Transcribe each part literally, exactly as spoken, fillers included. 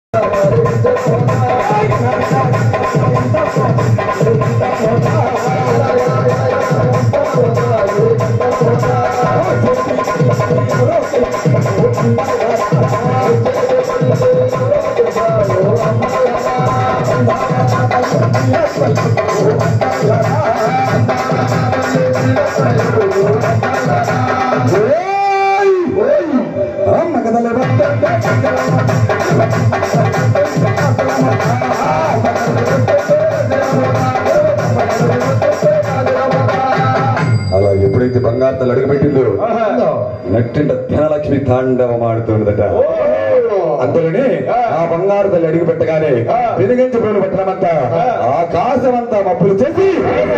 అలా ఎప్పుడైతే బంగారు తల్లి అడుగుపెట్టిందో నట్టింట ధనలక్ష్మి తాండవం ఆడుతున్నదట. అందులోనే ఆ బంగారు తల్లి అడుగు పెట్టగానే వెనుగంచబడిన పట్టణమంతా ఆకాశమంతా మప్పులు చేసి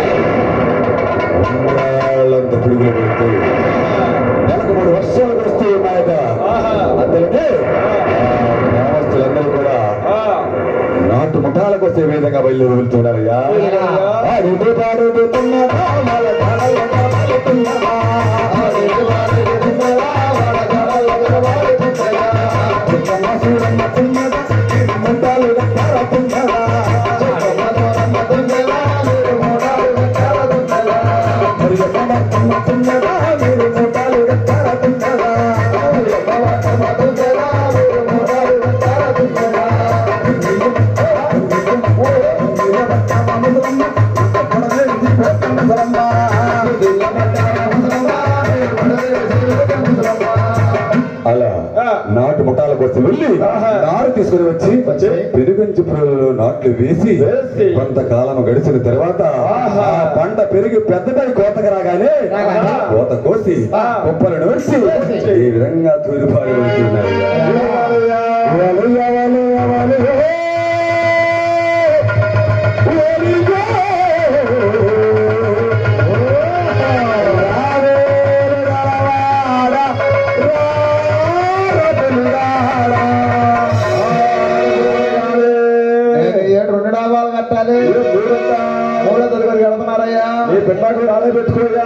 వాళ్ళంతా పిడుగులు పెడుతూ నెలకు మూడు వర్షాలు కురుస్తూ ఉన్నాయట. అందులోనే గ్రామస్తులందరూ కూడా నాటు ముఠాలకు వచ్చే విధంగా బయలుదేరి వెళ్తున్నారయ్యా. అలా నాటు ముఠాల కోసం వెళ్ళి నారు తీసుకుని వచ్చి పెరుగంచి పురుగులలో నాట్లు వేసి కొంతకాలం గడిచిన తర్వాత పంట పెరిగి పెద్దపై కోతకు రాగానే కోత కోసి కుప్పలను వచ్చి ఈ విధంగా తూరుపాలు వెళ్తున్నారు. మూడో తరగతి కడుతున్నారయ్యా. ఈ పెట్టాకు రాలే పెట్టుకోయా.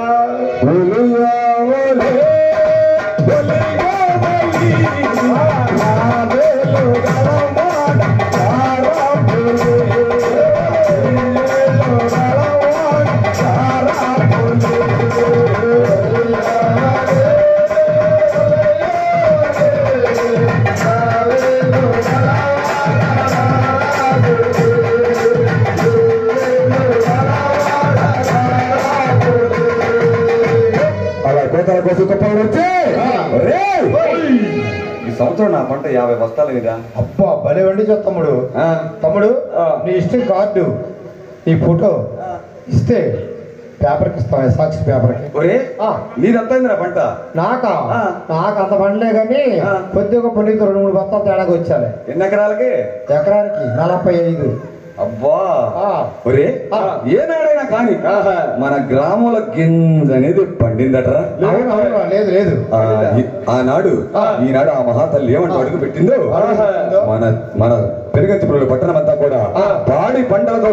ఈ సంవత్సరం నా పంట యాభై బస్తాలు కదా. అబ్బా భలే వండి తమ్ముడు. తమ్ముడు నీ ఇష్టం కార్డు నీ ఫోటో ఇస్తే పేపర్కి ఇస్తావా? సాక్షి పేపర్కి. ఒరే నీదంతా నా పంట. నాకా? నాకు అంత పండలే కానీ కొద్దిగా పండితో రెండు మూడు బస్తాలు తేడాకి వచ్చాలి. ఎన్ని ఎకరాలకి? ఎకరానికి నలభై ఐదు. అబ్బా ఒరే ఏనాడైనా కానీ మన గ్రామంలో గింజ అనేది పండిందట్రా? లేదు లేదు. ఆనాడు ఈనాడు ఆ మహాతల్లి ఏమంటూ అడుగు పెట్టిందో మన మన పెరుగంచిపురం పట్టణం అంతా కూడా పాడి పంటలతో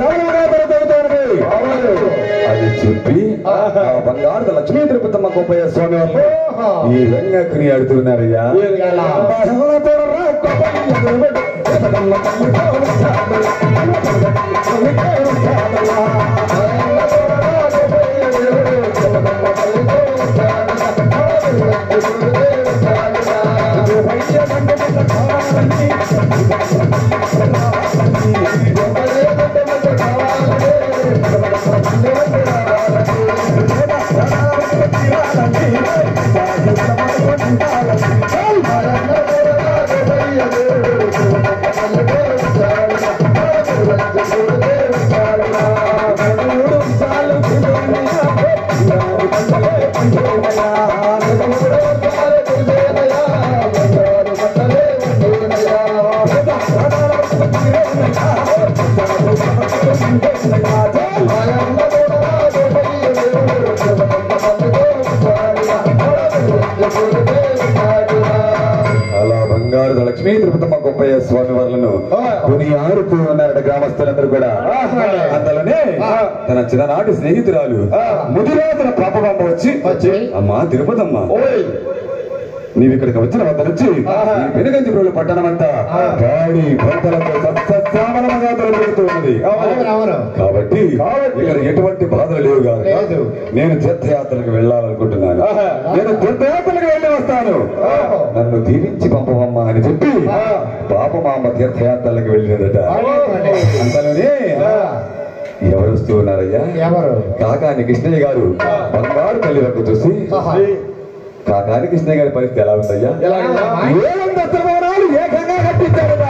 అది చెప్పి బంగారు లక్ష్మీ తిరుపతమ్మ గోపయ్య స్వామి వాళ్ళు ఈ రంగకుని ఆడుతున్నారయ్యా. అలా బంగారు లక్ష్మీ తిరుపతమ్మ గోపయ్య స్వామి వాళ్ళను కొని ఆడుతూ ఉన్నారట గ్రామస్తులందరూ కూడా. అందులోనే తన చిన్ననాటి స్నేహితురాలు ముదిరాజుల పాపబాంబ వచ్చి, అమ్మా తిరుపతమ్మ నీవు ఇక్కడికి వచ్చిన వద్ద నుంచి వెనుగంచి రోజులు పట్టణమంతా గాడి పంటలతో సత్సమానంగా తొలగిపోతూ ఉన్నది. కాబట్టి ఇక్కడ ఎటువంటి బాధలు లేవు కాదు. నేను తీర్థయాత్రలకు వెళ్ళాలనుకుంటున్నాను. నేను తీర్థయాత్రలకు వెళ్ళి వస్తాను. నన్ను దీవించి పంపవమ్మా అని చెప్పి పాపమామ తీర్థయాత్రలకు వెళ్ళినదట. అంతలోనే ఎవరు వస్తూ ఉన్నారయ్యా? ఎవరు? కాకాని కృష్ణయ్య గారు బంగారు తల్లి వరకు చూసి, కాకాని కృష్ణయ్య గారి పరిస్థితి ఎలా ఉందయ్యా? ఏకంగా కట్టించారట.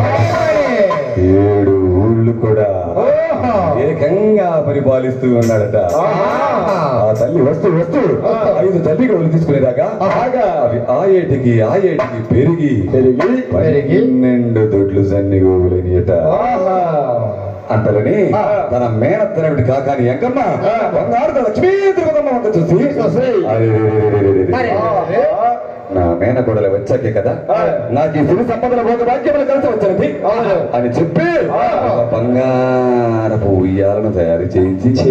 ఏడు ఊళ్ళు కూడా ఏకంగా పరిపాలిస్తూ ఉన్నాడట. ఆ తల్లి వస్తూ వస్తూ ఐదు తల్లి గోళ్ళు తీసుకునేదాకా అవి ఆ ఏటికి ఆ ఏటికి పెరిగి పెరిగి పన్నెండు దొడ్లు సన్ని గోవులనియట. అంతలోని తన మేనత్తనవిడి కాకాని ఎంకమ్మ బంగారు లక్ష్మీ తిరుపతమ్మ వంక చూసి, నా మేనగోడలు వచ్చాకే కదా నాకు ఈ సిరి సంపదల భోగ భాగ్యములు కలిసి వచ్చినది అని చెప్పి బంగారపు ఉయ్యాలను తయారు చేయించి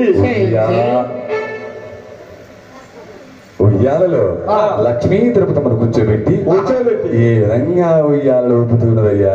ఉయ్యాలలో లక్ష్మీ తిరుపతమ్మను కూర్చోబెట్టి కూర్చోబెట్టి ఏ విధంగా ఉయ్యాలలో ఊపుతున్నదయ్యా?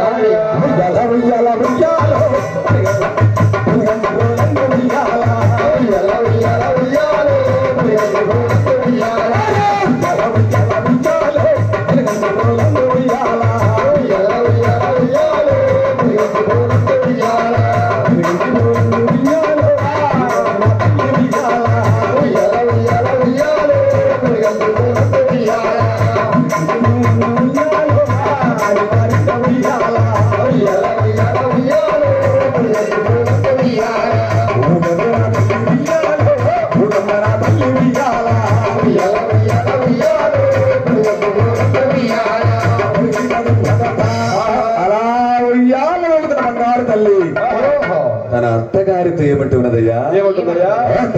తన అత్తగారితో ఏమంటూ ఉన్నదయ్యా? ఏమంటుందయ్యా?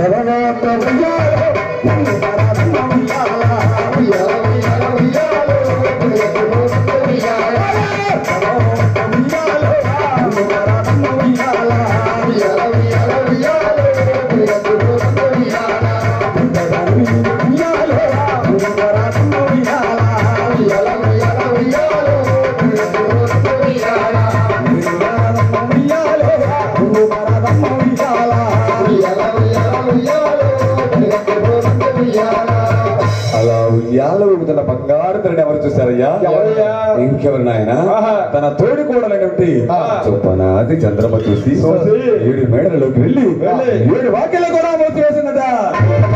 అలా ఉయ్యాల ఊగుతున్న బంగారు తల్లిని ఎవరు చూశారయ్యా? ఇంకెవరు నాయన? తన తోడి కూడలైనటువంటి చొప్పనాది చంద్రమ్మ చూసి ఏడు మేడలలోకి వెళ్ళి ఏడు వాక్యలు కూడా మూసి వేసిందట.